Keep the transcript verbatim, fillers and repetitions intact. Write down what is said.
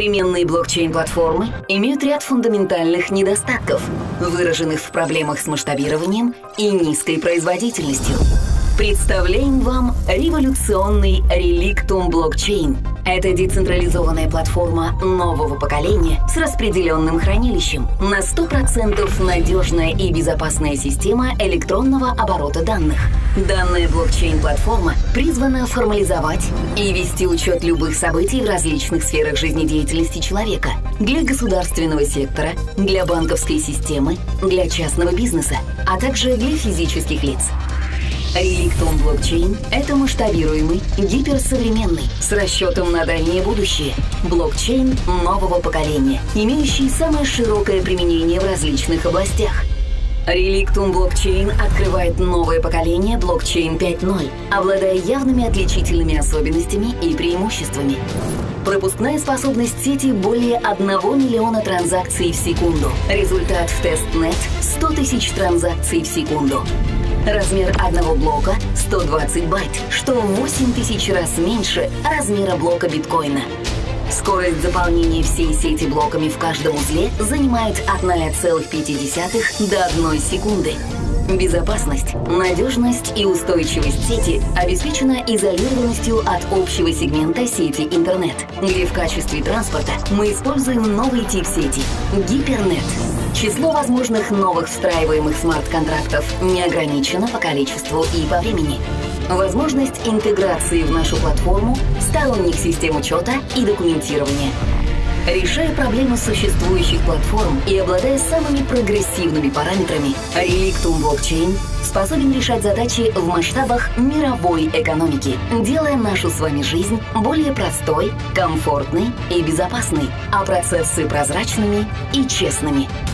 Современные блокчейн-платформы имеют ряд фундаментальных недостатков, выраженных в проблемах с масштабированием и низкой производительностью. Представляем вам революционный Relictum блокчейн. Это децентрализованная платформа нового поколения с распределенным хранилищем, на сто процентов надежная и безопасная система электронного оборота данных. Данная блокчейн-платформа призвана формализовать и вести учет любых событий в различных сферах жизнедеятельности человека для государственного сектора, для банковской системы, для частного бизнеса, а также для физических лиц. Relictum блокчейн – это масштабируемый, гиперсовременный, с расчетом на дальнее будущее, блокчейн нового поколения, имеющий самое широкое применение в различных областях. Relictum блокчейн открывает новое поколение блокчейн пять ноль, обладая явными отличительными особенностями и преимуществами. Пропускная способность сети более одного миллиона транзакций в секунду. Результат в тестнет – сто тысяч транзакций в секунду. Размер одного блока – сто двадцать байт, что в восемь тысяч раз меньше размера блока биткоина. Скорость заполнения всей сети блоками в каждом узле занимает от ноль целых пять десятых до одной секунды. Безопасность, надежность и устойчивость сети обеспечена изолированностью от общего сегмента сети интернет, где в качестве транспорта мы используем новый тип сети – гипернет. Число возможных новых встраиваемых смарт-контрактов не ограничено по количеству и по времени. Возможность интеграции в нашу платформу сторонних систем учета и документирования. Решая проблемы существующих платформ и обладая самыми прогрессивными параметрами, Relictum блокчейн способен решать задачи в масштабах мировой экономики, делая нашу с вами жизнь более простой, комфортной и безопасной, а процессы прозрачными и честными.